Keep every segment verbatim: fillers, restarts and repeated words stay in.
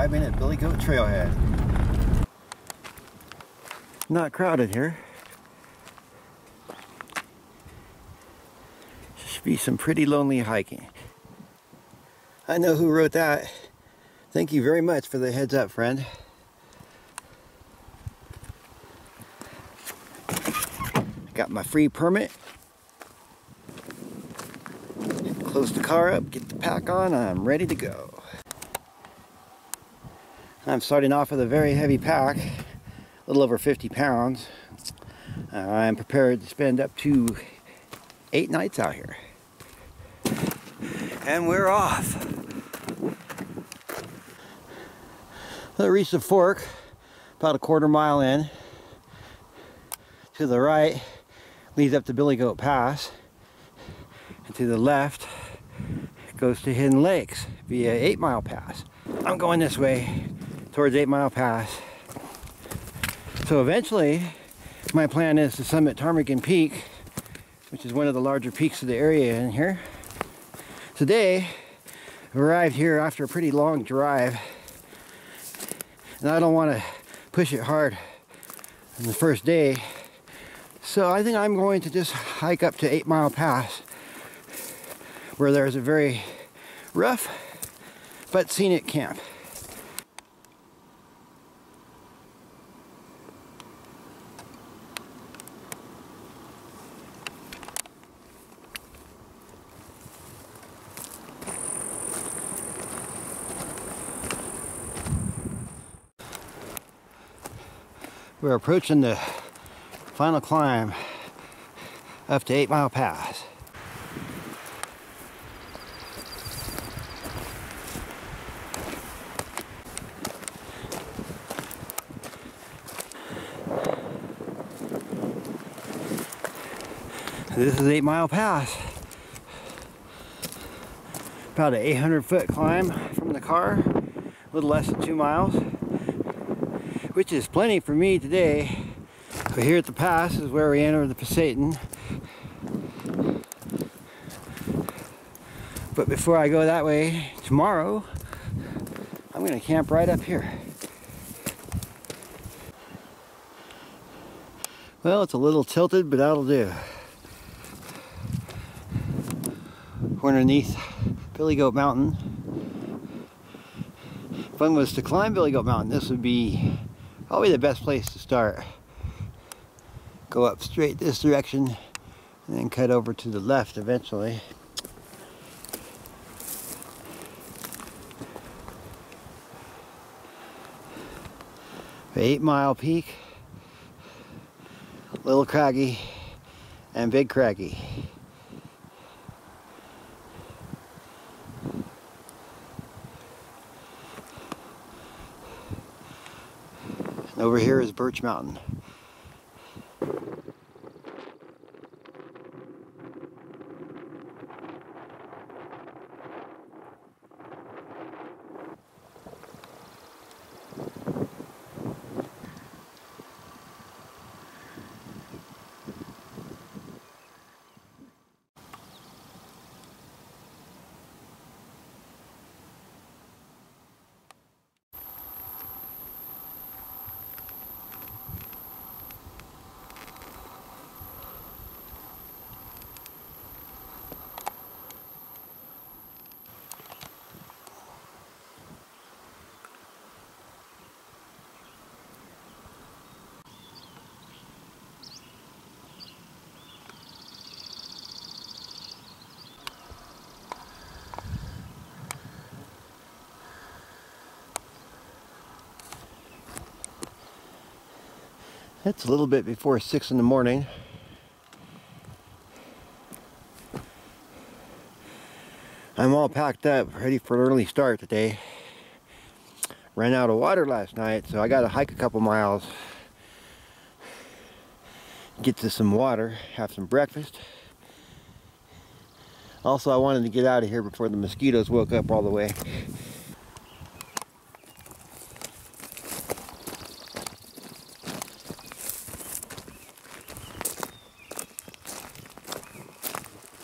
driving at Billy Goat Trailhead. Not crowded here. Should be some pretty lonely hiking. I know who wrote that. Thank you very much for the heads up, friend. Got my free permit. Close the car up, get the pack on, I'm ready to go. I'm starting off with a very heavy pack, a little over fifty pounds. Uh, I'm prepared to spend up to eight nights out here. And we're off. I reached the fork about a quarter mile in. To the right leads up to Billy Goat Pass, and to the left goes to Hidden Lakes via eight mile Pass. I'm going this way towards eight mile Pass. So eventually my plan is to summit Ptarmigan Peak, which is one of the larger peaks of the area in here. Today I arrived here after a pretty long drive, and I don't want to push it hard on the first day. So I think I'm going to just hike up to eight mile Pass, where there's a very rough but scenic camp. We're approaching the final climb up to eight mile Pass. This is eight mile Pass. About an eight hundred foot climb from the car, a little less than two miles, which is plenty for me today. But here at the pass is where we enter the Pasayten. But before I go that way tomorrow, I'm going to camp right up here. Well, it's a little tilted, but that'll do. We're underneath Billy Goat Mountain. If one was to climb Billy Goat Mountain, this would be probably the best place to start. Go up straight this direction and then cut over to the left eventually. Eight mile peak, little craggy and big craggy. And over here is Birch Mountain. It's a little bit before six in the morning. I'm all packed up, ready for an early start today. Ran out of water last night, so I got to hike a couple miles, get to some water, have some breakfast. Also, I wanted to get out of here before the mosquitoes woke up all the way.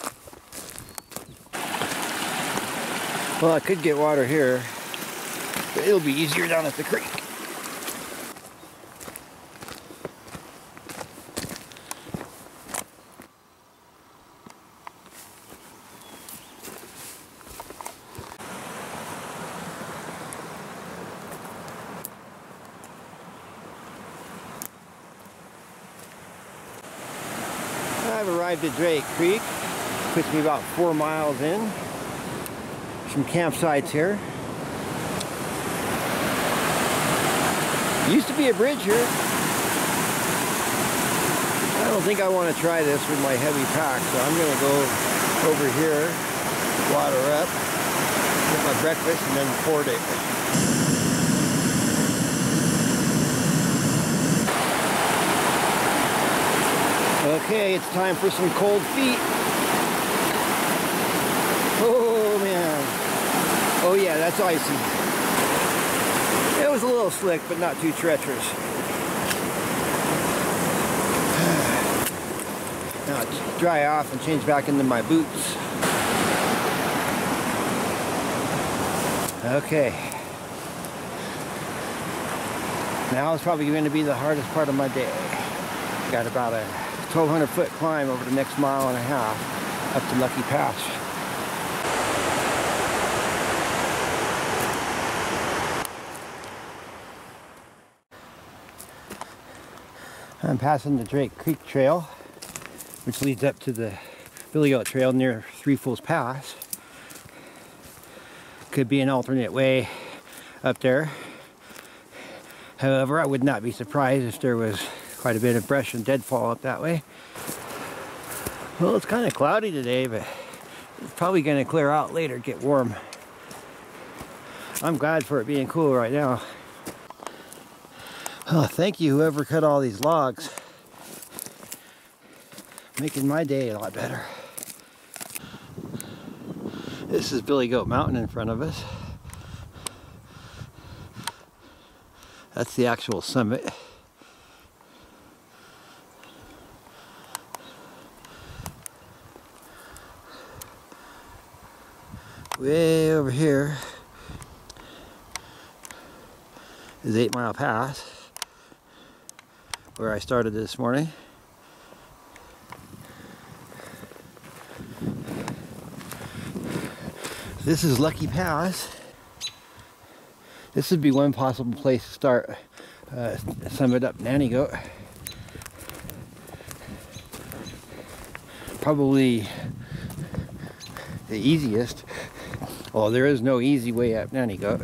Well, I could get water here, But it'll be easier down at the creek. I've arrived at Drake Creek. Puts me about four miles in. Some campsites here. Used to be a bridge here. I don't think I want to try this with my heavy pack, so I'm going to go over here, water up, get my breakfast, and then board it. Okay, it's time for some cold feet. Oh man. Oh yeah, that's icy. It was a little slick, but not too treacherous. Now it's dry off and change back into my boots. Okay. Now it's probably going to be the hardest part of my day. Got about a twelve hundred foot climb over the next mile and a half up to Lucky Pass. I'm passing the Drake Creek Trail, which leads up to the Billy Goat Trail near Three Fools Pass. Could be an alternate way up there. However, I would not be surprised if there was quite a bit of brush and deadfall up that way. Well, it's kind of cloudy today, but it's probably going to clear out later, get warm. I'm glad for it being cool right now. Oh, thank you, whoever cut all these logs. Making my day a lot better. This is Billy Goat Mountain in front of us. That's the actual summit. Way over here is Eight Mile Pass, where I started this morning. This is Lucky Pass. This would be one possible place to start uh, summit up Nanny Goat. Probably the easiest. Well, there is no easy way up Nanny Goat.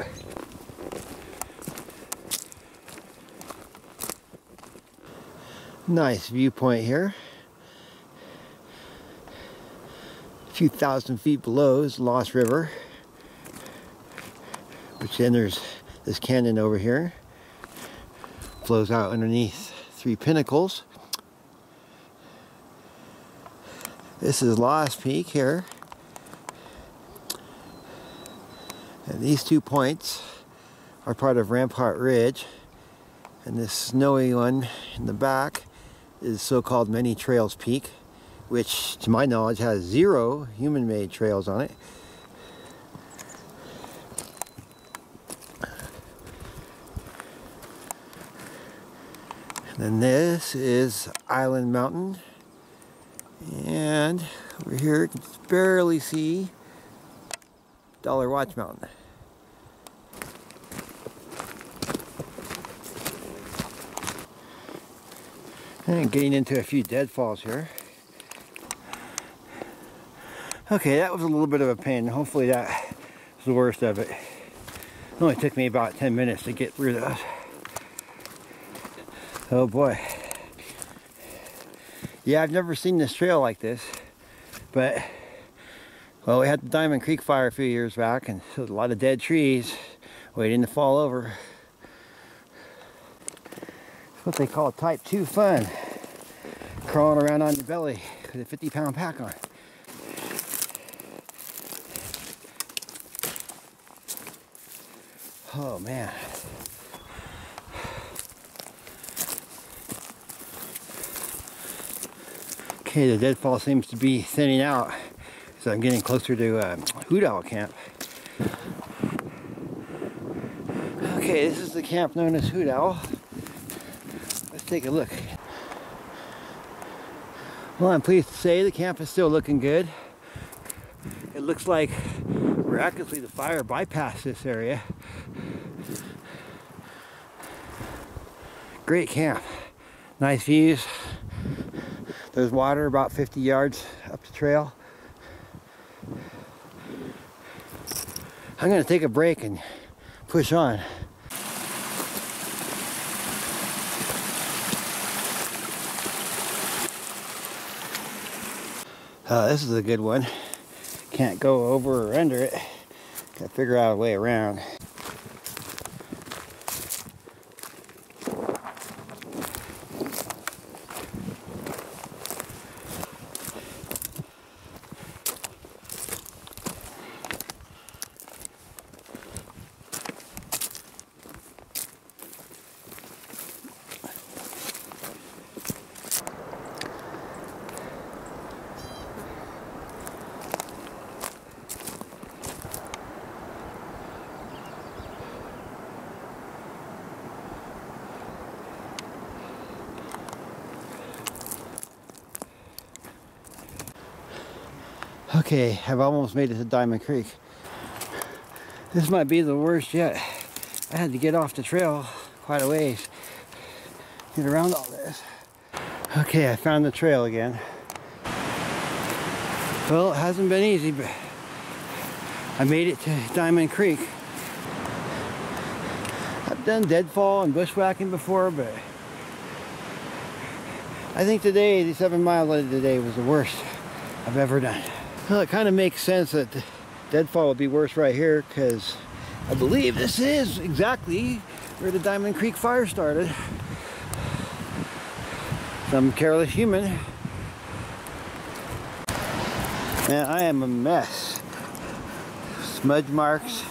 Nice viewpoint here. A few thousand feet below is Lost River, which then there's this canyon over here. Flows out underneath three pinnacles. This is Lost Peak here. And these two points are part of Rampart Ridge. And this snowy one in the back is so-called Many Trails Peak, which to my knowledge has zero human-made trails on it. And then this is Island Mountain, and over here you can just barely see Dollar Watch Mountain. And getting into a few deadfalls here. Okay, that was a little bit of a pain. Hopefully that was the worst of it. It only took me about ten minutes to get through those. Oh boy. Yeah, I've never seen this trail like this, but well, we had the Diamond Creek fire a few years back, and so a lot of dead trees waiting to fall over. It's what they call type two fun. Crawling around on your belly with a fifty pound pack on. Oh man. Okay, the deadfall seems to be thinning out, so I'm getting closer to uh, Hoot Owl Camp. Okay, this is the camp known as Hoot Owl. Let's take a look. Well, I'm pleased to say the camp is still looking good. It looks like miraculously the fire bypassed this area. Great camp. Nice views. There's water about fifty yards up the trail. I'm going to take a break and push on. Uh, this is a good one. Can't go over or under it. Gotta figure out a way around. Okay, I've almost made it to Diamond Creek. This might be the worst yet. I had to get off the trail quite a ways, get around all this. Okay, I found the trail again. Well, it hasn't been easy, but I made it to Diamond Creek. I've done deadfall and bushwhacking before, but I think today, the seven miles of today was the worst I've ever done. Well, it kind of makes sense that the deadfall would be worse right here, because I believe this is exactly where the Diamond Creek fire started. Some careless human. Man, I am a mess. Smudge marks,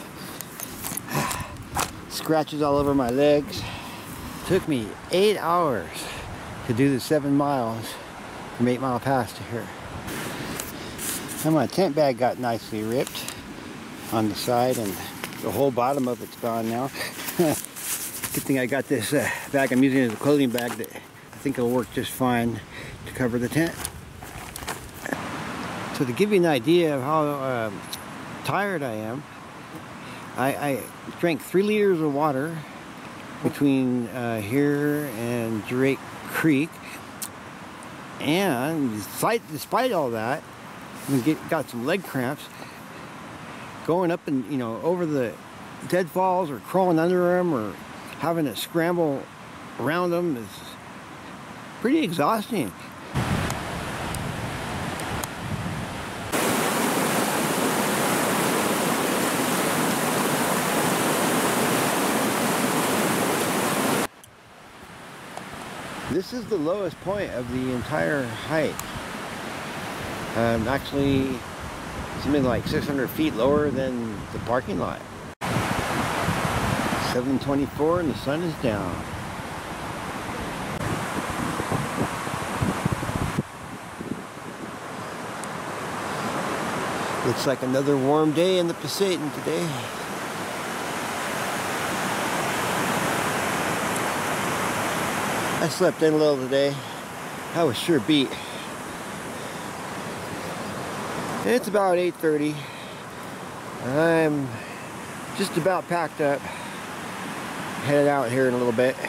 scratches all over my legs. It took me eight hours to do the seven miles from Eight Mile Pass to here. And my tent bag got nicely ripped on the side, and the whole bottom of it's gone now. Good thing I got this uh, bag I'm using as a clothing bag that I think will work just fine to cover the tent. So to give you an idea of how uh, tired I am, I, I drank three liters of water between uh, here and Drake Creek, and despite, despite all that, we get, got some leg cramps. Going up and, you know, over the deadfalls or crawling under them or having to scramble around them is pretty exhausting. This is the lowest point of the entire hike. Um, actually, something like six hundred feet lower than the parking lot. seven twenty-four and the sun is down. Looks like another warm day in the Pasayten today. I slept in a little today. I was sure beat. It's about eight thirty. I'm just about packed up. Headed out here in a little bit.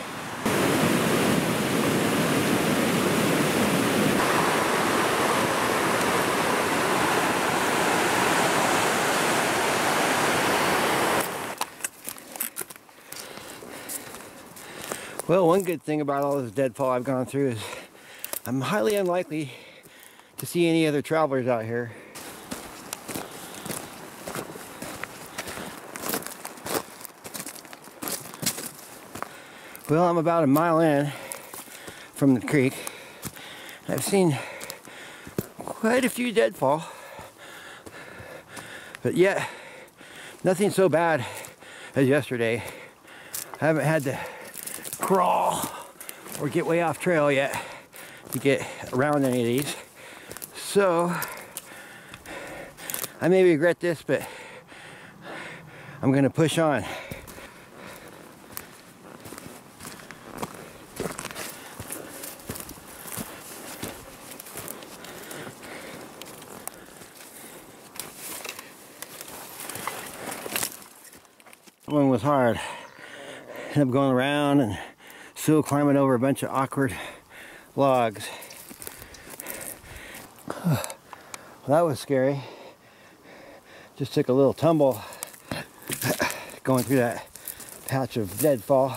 Well, one good thing about all this deadfall I've gone through is I'm highly unlikely to see any other travelers out here. Well, I'm about a mile in from the creek. I've seen quite a few deadfall, but yet nothing so bad as yesterday. I haven't had to crawl or get way off trail yet to get around any of these. So I may regret this, but I'm gonna push on. one was hard. Ended up going around and still climbing over a bunch of awkward logs. Well, that was scary. Just took a little tumble going through that patch of deadfall.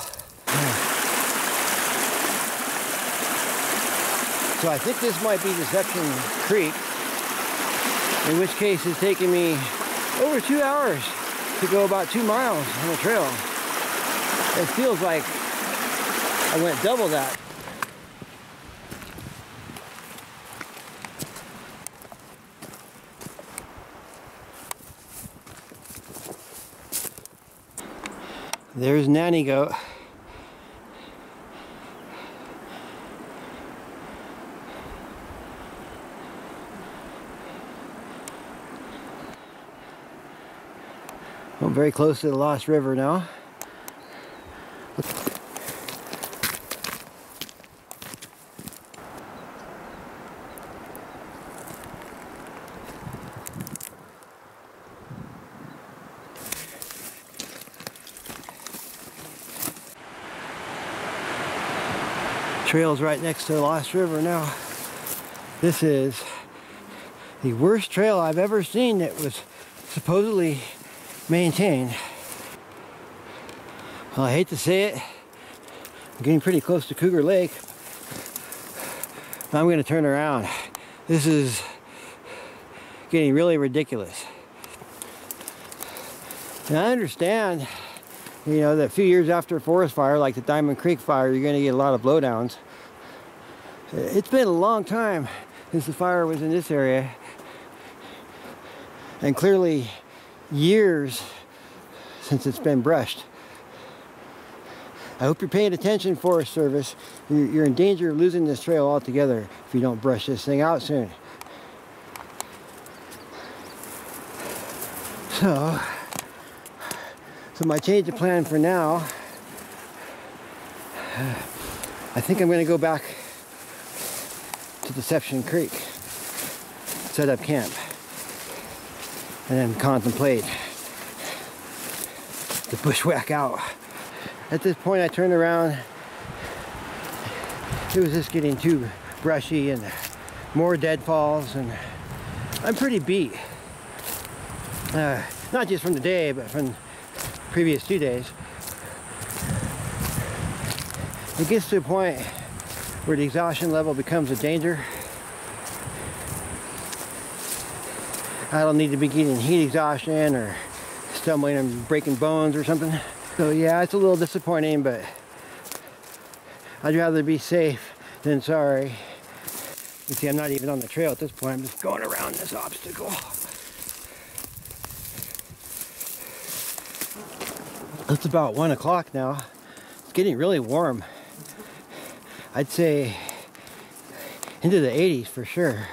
So I think this might be Deception Creek, in which case it's taken me over two hours to go about two miles on the trail. It feels like I went double that. There's Nanny Goat. I'm very close to the Lost River now. Trail's right next to the Lost River now. This is the worst trail I've ever seen that was supposedly maintained. Well, I hate to say it, I'm getting pretty close to Cougar Lake. I'm going to turn around. This is getting really ridiculous. And I understand, you know, that a few years after a forest fire like the Diamond Creek fire, you're going to get a lot of blowdowns. It's been a long time since the fire was in this area, and clearly years since it's been brushed. I hope you're paying attention, Forest Service. You're, you're in danger of losing this trail altogether if you don't brush this thing out soon. So, so my change of plan for now, I think I'm going to go back to Deception Creek, set up camp, and then contemplate the bushwhack out. At this point I turned around, it was just getting too brushy and more deadfalls, and I'm pretty beat. Uh, not just from the day, but from previous two days. It gets to a point where the exhaustion level becomes a danger. I don't need to be getting heat exhaustion or stumbling and breaking bones or something. So yeah, it's a little disappointing, but I'd rather be safe than sorry. You see, I'm not even on the trail at this point. I'm just going around this obstacle. It's about one o'clock now. It's getting really warm. I'd say into the eighties for sure.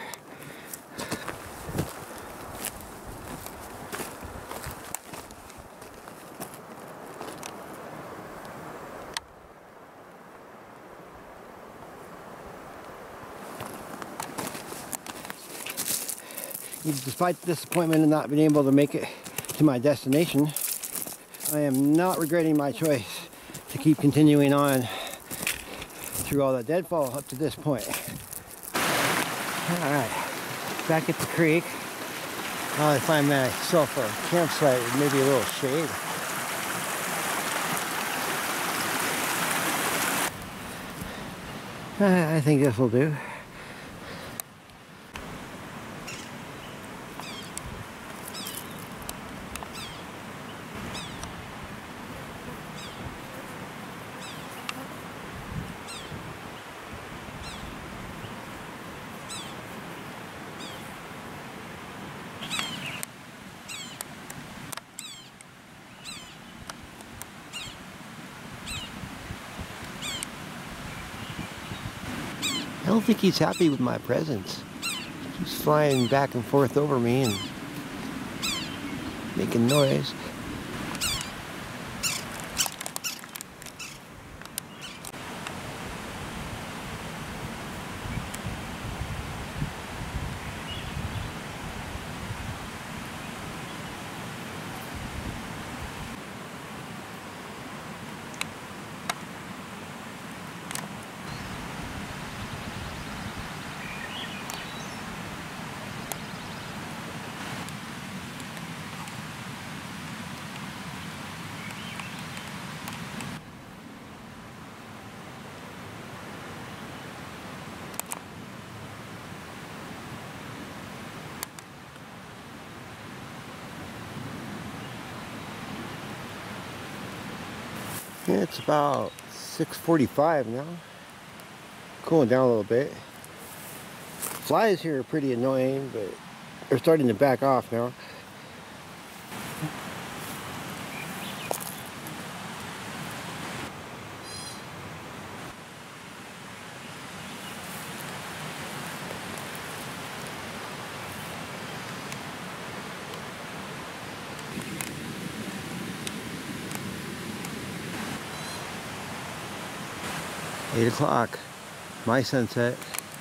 Despite the disappointment of not being able to make it to my destination, I am not regretting my choice to keep continuing on through all that deadfall up to this point. Alright, back at the creek. I'll find myself a campsite with maybe a little shade. I think this will do. I don't think he's happy with my presence. He's flying back and forth over me and making noise. It's about six forty-five now. Cooling down a little bit. Flies here are pretty annoying, but they're starting to back off now. Eight o'clock, my sunset.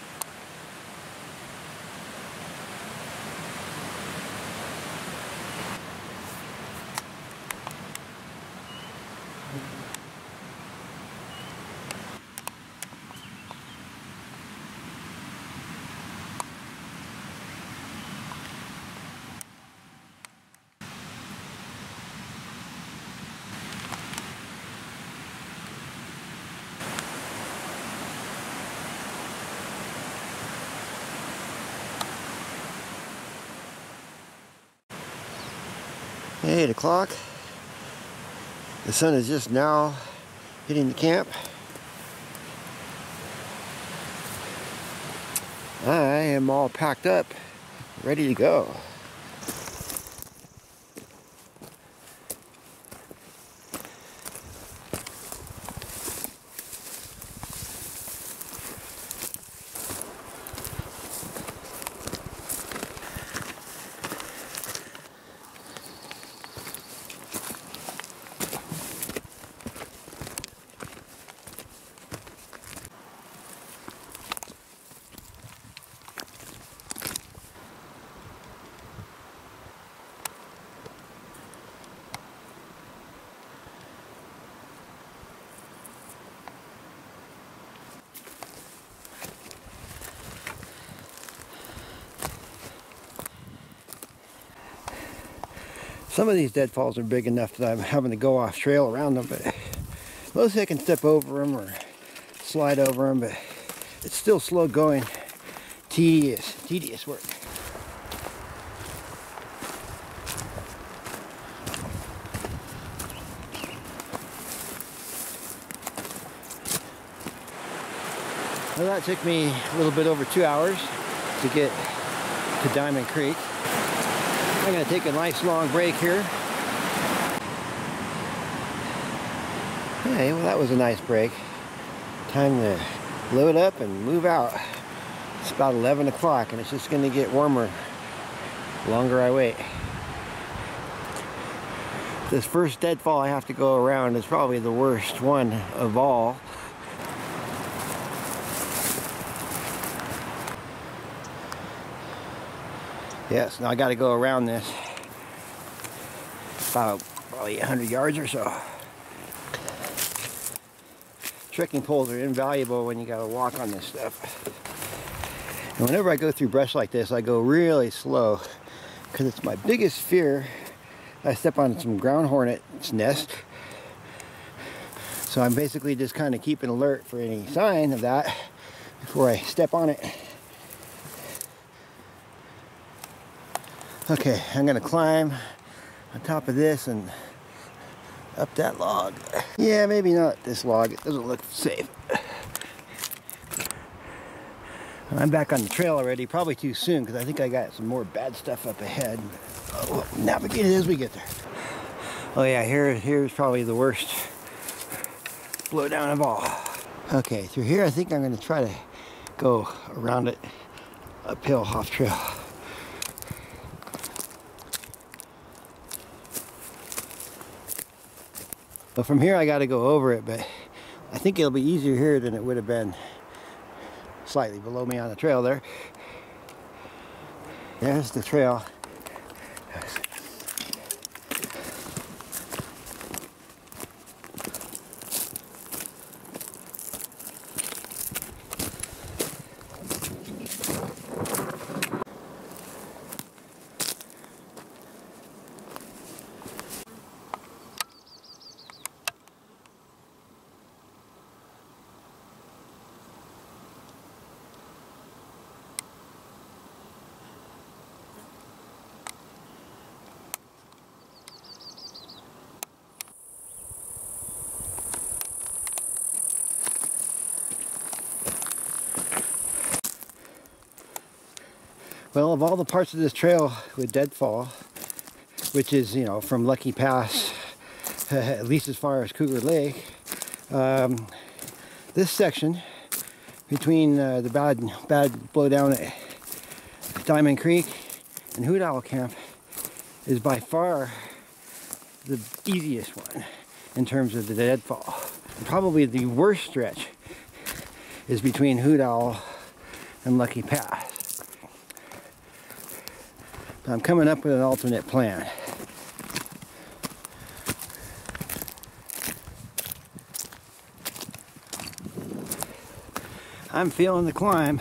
Eight o'clock. The sun is just now hitting the camp. I am all packed up, ready to go. Some of these deadfalls are big enough that I'm having to go off trail around them, but mostly I can step over them or slide over them, but it's still slow going, tedious, tedious work. Well, that took me a little bit over two hours to get to Diamond Creek. I'm going to take a nice long break here. Hey, well that was a nice break. Time to load up and move out. It's about eleven o'clock and it's just going to get warmer the longer I wait. This first deadfall I have to go around is probably the worst one of all. Yes, now I got to go around this about probably eight hundred yards or so. Trekking poles are invaluable when you got to walk on this stuff. And whenever I go through brush like this, I go really slow because it's my biggest fear. I step on some ground hornet's nest. So I'm basically just kind of keeping alert for any sign of that before I step on it. Okay, I'm gonna climb on top of this and up that log. Yeah, maybe not this log, it doesn't look safe. I'm back on the trail already, probably too soon because I think I got some more bad stuff up ahead. Oh, we'll navigate it as we get there. Oh yeah, here, here's probably the worst blowdown of all. Okay, through here I think I'm gonna try to go around it uphill off trail. But from here I got to go over it, but I think it'll be easier here than it would have been slightly below me on the trail there. There's the trail. Well, of all the parts of this trail with deadfall, which is, you know, from Lucky Pass, at least as far as Cougar Lake, um, this section between uh, the bad, bad blowdown at Diamond Creek and Hoot Owl Camp is by far the easiest one in terms of the deadfall. Probably the worst stretch is between Hoot Owl and Lucky Pass. But I'm coming up with an alternate plan. I'm feeling the climb.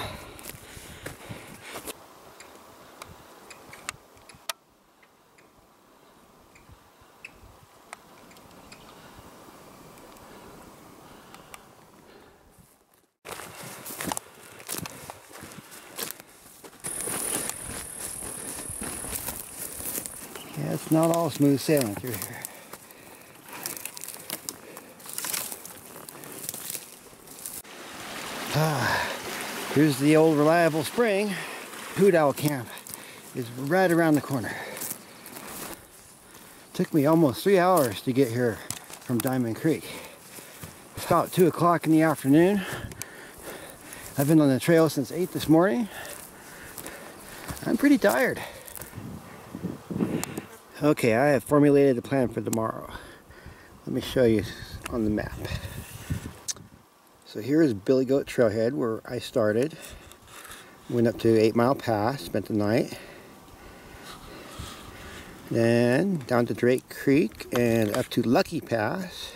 Yeah, it's not all smooth sailing through here. Ah, here's the old reliable spring. Hoot Owl Camp is right around the corner. Took me almost three hours to get here from Diamond Creek. It's about two o'clock in the afternoon. I've been on the trail since eight this morning. I'm pretty tired. Okay, I have formulated a plan for tomorrow. Let me show you on the map. So here is Billy Goat Trailhead where I started. Went up to Eight Mile Pass, spent the night. Then down to Drake Creek and up to Lucky Pass.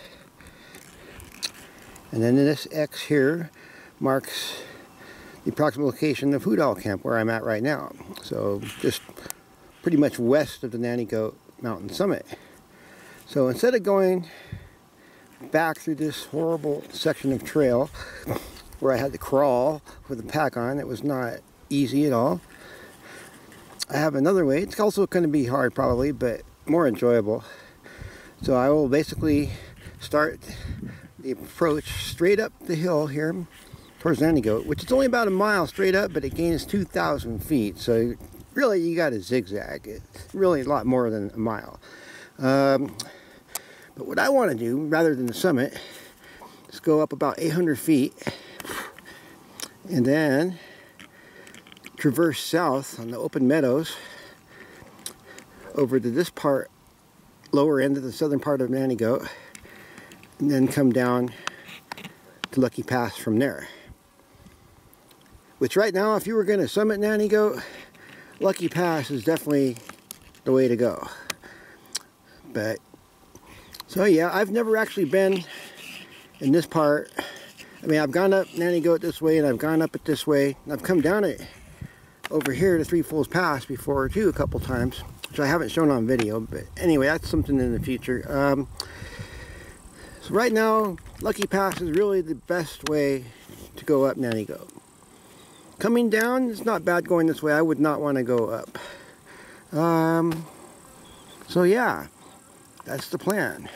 And then this X here marks the approximate location of Hoot Owl Camp where I'm at right now. So just pretty much west of the Nanny Goat Mountain summit. So instead of going back through this horrible section of trail where I had to crawl with a pack on, it was not easy at all. I have another way. It's also going to be hard probably, but more enjoyable. So I will basically start the approach straight up the hill here towards Nanny Goat, which is only about a mile straight up, but it gains two thousand feet. So really you got to zigzag. It's really a lot more than a mile. Um, but what I want to do, rather than the summit, is go up about eight hundred feet and then traverse south on the open meadows over to this part, lower end of the southern part of Nanny Goat, and then come down to Lucky Pass from there. Which right now, if you were going to summit Nanny Goat, Lucky Pass is definitely the way to go. But, so yeah, I've never actually been in this part. I mean, I've gone up Nanny Goat this way, and I've gone up it this way, and I've come down it over here to Three Falls Pass before too, a couple times, which I haven't shown on video, but anyway, that's something in the future. Um, so right now, Lucky Pass is really the best way to go up Nanny Goat. Coming down, it's not bad going this way. I would not want to go up. Um, so yeah, that's the plan.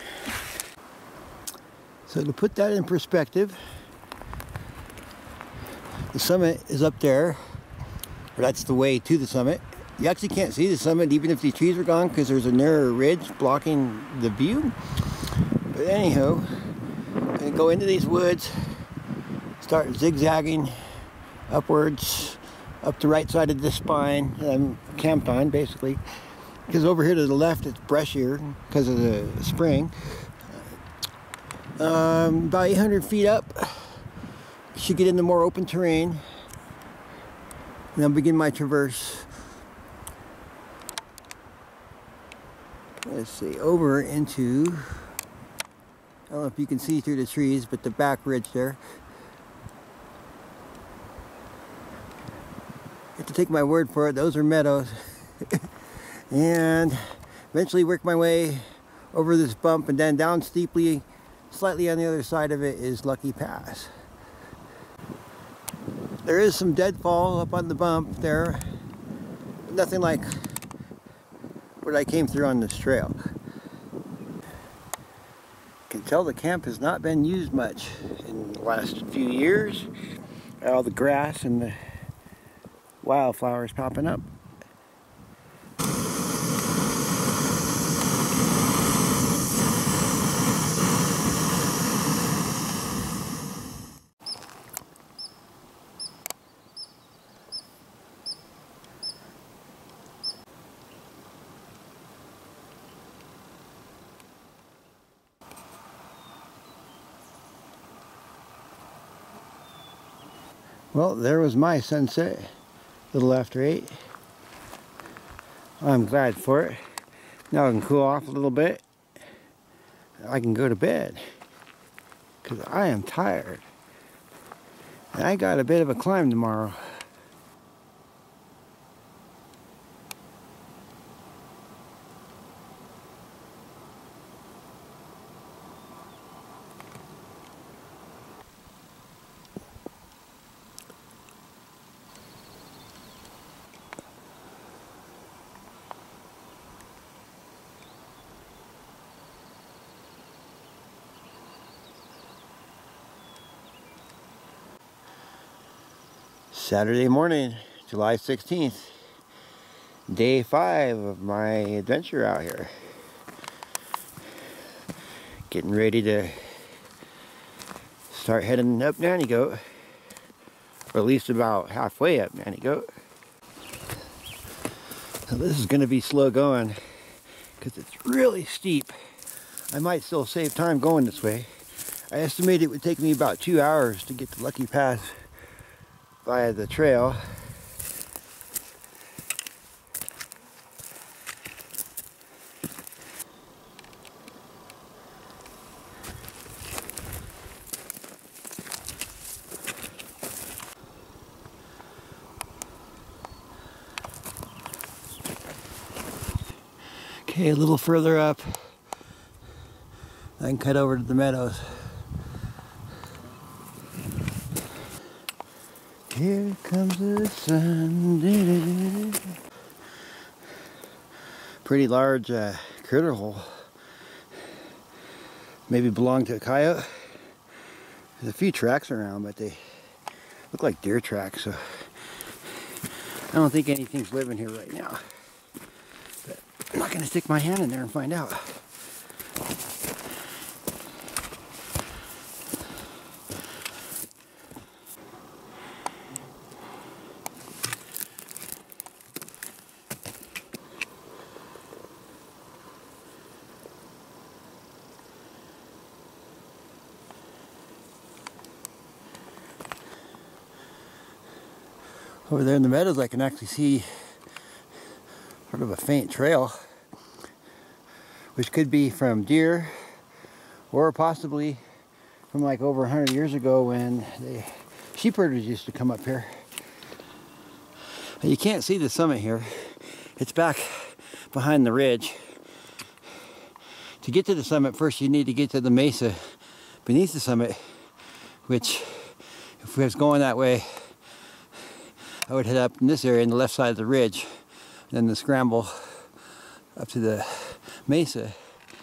So to put that in perspective, the summit is up there. That's the way to the summit. You actually can't see the summit even if the trees are gone because there's a narrow ridge blocking the view. But anyhow, I'm going to go into these woods, start zigzagging upwards, up the right side of the spine that I'm camped on basically. Because over here to the left it's brushier because of the spring. Um, about eight hundred feet up, should get into more open terrain. And I'll begin my traverse. Let's see, over into, I don't know if you can see through the trees, but the back ridge there. You have to take my word for it, those are meadows. And eventually work my way over this bump and then down steeply, slightly on the other side of it is Lucky Pass. There is some deadfall up on the bump there, but nothing like what I came through on this trail. You can tell the camp has not been used much in the last few years. All the grass and the wildflowers popping up. Well, there was my sunset, a little after eight. I'm glad for it. Now I can cool off a little bit. I can go to bed, because I am tired. And I got a bit of a climb tomorrow. Saturday morning, July sixteenth, day five of my adventure out here. Getting ready to start heading up Nanny Goat, or at least about halfway up Nanny Goat. So this is going to be slow going because it's really steep. I might still save time going this way. I estimate it would take me about two hours to get to Lucky Pass via the trail. Okay, a little further up, I can cut over to the meadows. Here comes the sun. Pretty large uh, critter hole. Maybe belonged to a coyote. There's a few tracks around, but they look like deer tracks, so I don't think anything's living here right now. But I'm not going to stick my hand in there and find out. Over there in the meadows, I can actually see sort of a faint trail, which could be from deer or possibly from like over a hundred years ago when the sheep herders used to come up here. You can't see the summit here. It's back behind the ridge. To get to the summit, first you need to get to the mesa beneath the summit, which if we was going that way, I would head up in this area on the left side of the ridge, and then the scramble up to the mesa.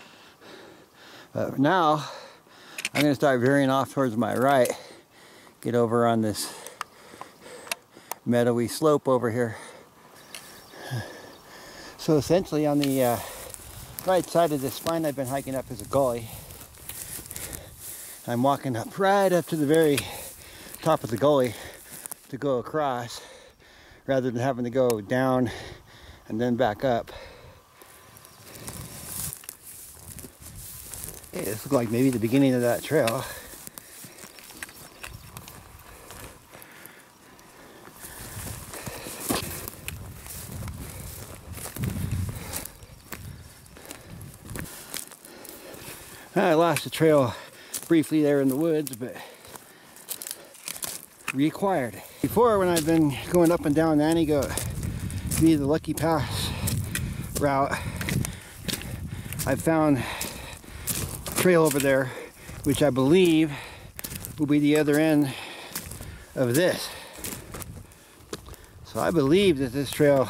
But now I'm going to start veering off towards my right, get over on this meadowy slope over here. So essentially on the uh, right side of this spine I've been hiking up is a gully. I'm walking up right up to the very top of the gully to go across, rather than having to go down and then back up. Hey, this looks like maybe the beginning of that trail. I lost the trail briefly there in the woods, but reacquired. Before, when I've been going up and down Nanny Goat via the Lucky Pass route, I've found a trail over there, which I believe will be the other end of this. So I believe that this trail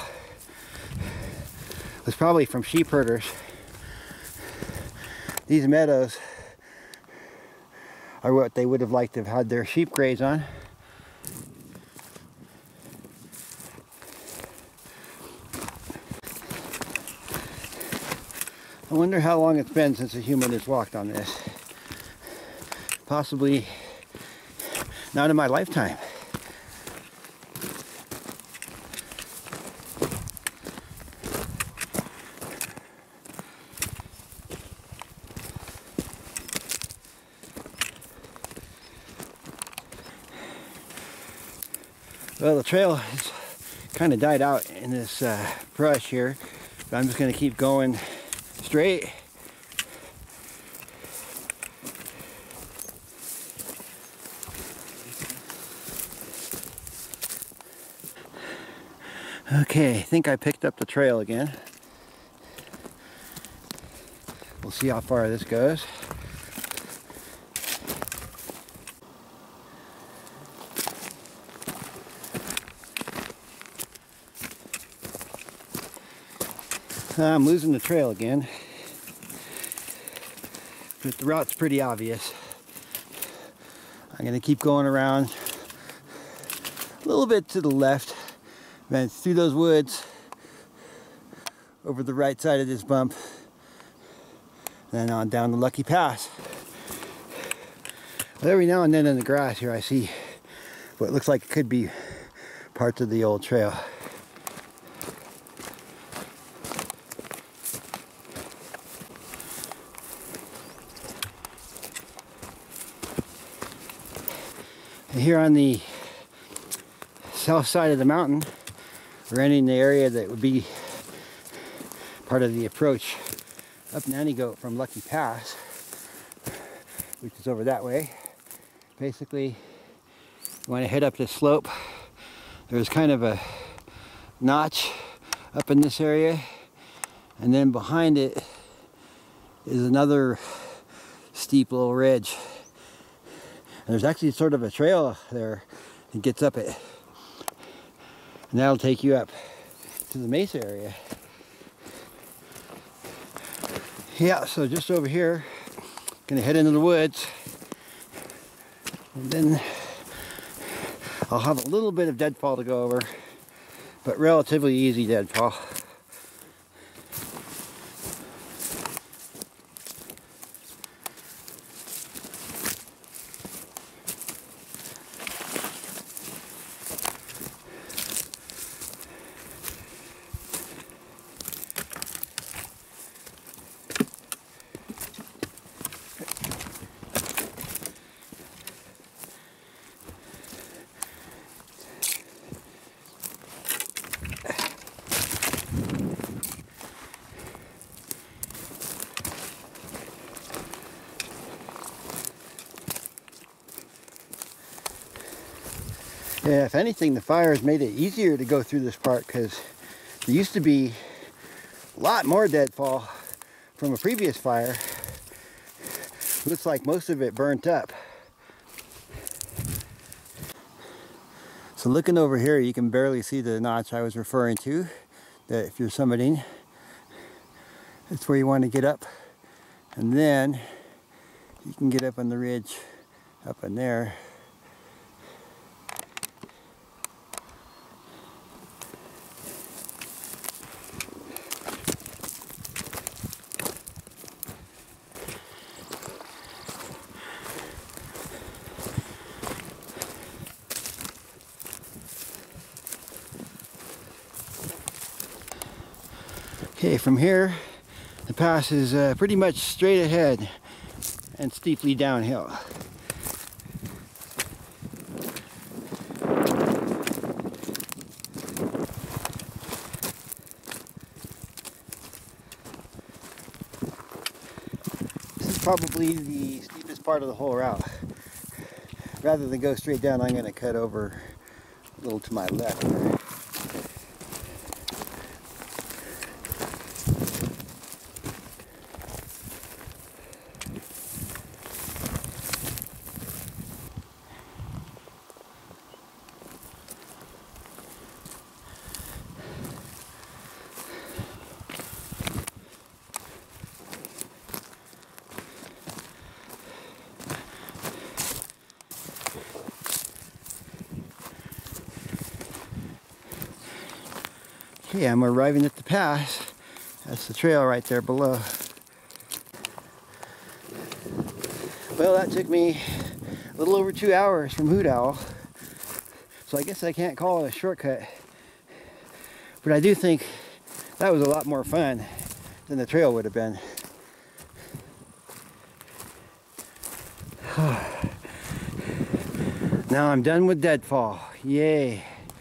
was probably from sheep herders. These meadows are what they would have liked to have had their sheep graze on. I wonder how long it's been since a human has walked on this. Possibly not in my lifetime. Well, the trail has kind of died out in this uh, brush here, but I'm just going to keep going straight. Okay, I think I picked up the trail again. We'll see how far this goes. I'm losing the trail again, but the route's pretty obvious. I'm going to keep going around a little bit to the left, then through those woods, over the right side of this bump, then on down the Lucky Pass. But every now and then in the grass here I see what looks like it could be parts of the old trail. Here on the south side of the mountain, we're entering the area that would be part of the approach up Nanny Goat from Lucky Pass, which is over that way. Basically, you want to head up this slope. There's kind of a notch up in this area, and then behind it is another steep little ridge. And there's actually sort of a trail there that gets up it. And that'll take you up to the mesa area. Yeah, so just over here, gonna head into the woods. And then I'll have a little bit of deadfall to go over, but relatively easy deadfall. Yeah, if anything, the fire has made it easier to go through this part, because there used to be a lot more deadfall from a previous fire. Looks like most of it burnt up. So looking over here, you can barely see the notch I was referring to, that if you're summiting, that's where you want to get up. And then you can get up on the ridge up in there. Okay, from here, the pass is uh, pretty much straight ahead and steeply downhill. This is probably the steepest part of the whole route. Rather than go straight down, I'm going to cut over a little to my left. Okay, I'm arriving at the pass. That's the trail right there below. Well, that took me a little over two hours from Hoot Owl, so I guess I can't call it a shortcut. But I do think that was a lot more fun than the trail would have been. Now I'm done with deadfall. Yay.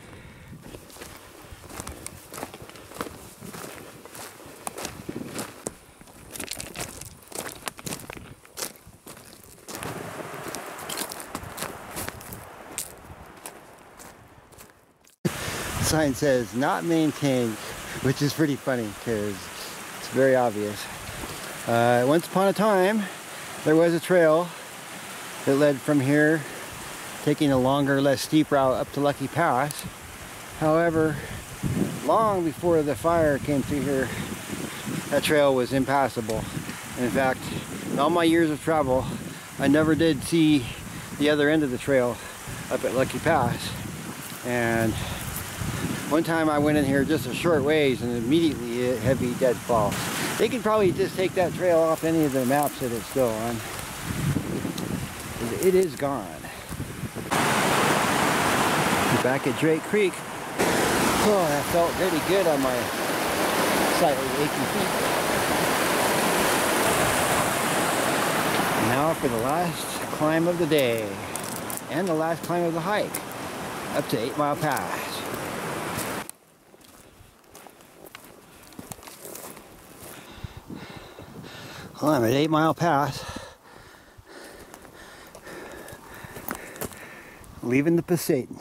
The sign says not maintained, which is pretty funny because it's very obvious. Uh, once upon a time, there was a trail that led from here, taking a longer, less steep route up to Lucky Pass. However, long before the fire came through here, that trail was impassable. In fact, in all my years of travel, I never did see the other end of the trail up at Lucky Pass. And one time I went in here just a short ways and immediately hit heavy deadfall. They could probably just take that trail off any of the maps that it's still on. It is gone. Back at Drake Creek. Oh, that felt pretty good on my slightly achy feet. Now for the last climb of the day and the last climb of the hike up to Eight Mile Pass. Well, I'm at Eight Mile Pass, leaving the Pasayten.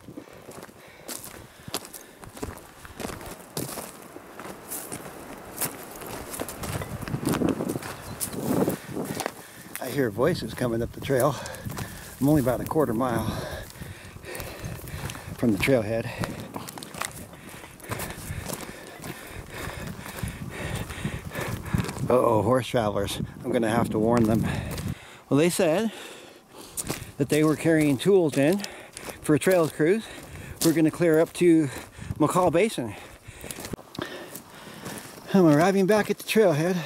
I hear voices coming up the trail. I'm only about a quarter mile from the trailhead. Uh-oh, horse travelers. I'm gonna have to warn them. Well, they said that they were carrying tools in for a trails cruise. We're gonna clear up to McCall Basin. I'm arriving back at the trailhead.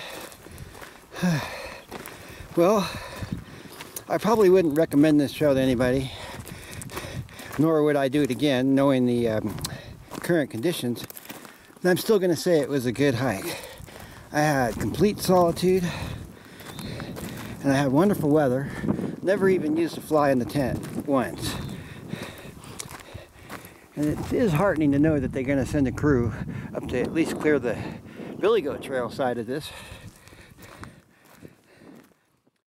Well, I probably wouldn't recommend this trail to anybody, nor would I do it again, knowing the um, current conditions. But I'm still gonna say it was a good hike. I had complete solitude, and I had wonderful weather. Never even used to fly in the tent once. And it is heartening to know that they're going to send a crew up to at least clear the Billy Goat Trail side of this.